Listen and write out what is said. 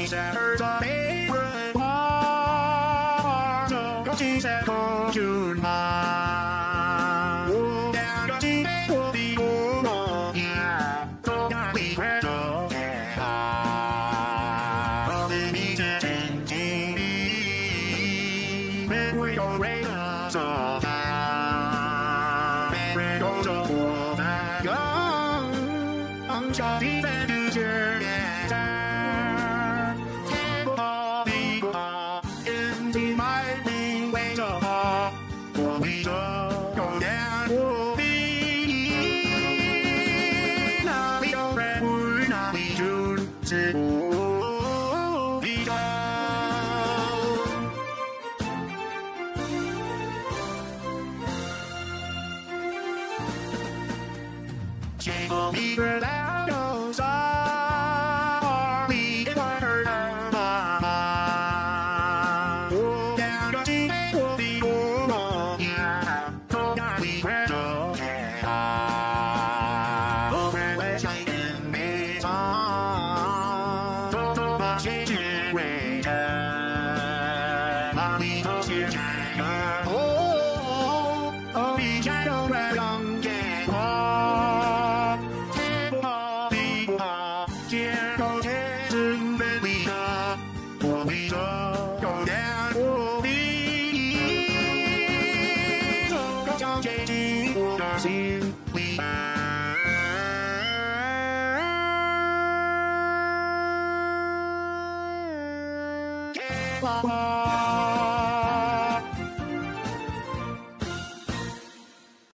centers of favorite part of the she said go to my down the she will be over yeah so not be red yeah the beach is changing when we go rain so when we go to the young I'm sorry that you share empty my being ways of heart for we just go down will be now we don't red wood now we June to be gone she will be without no sorry if I heard her Simply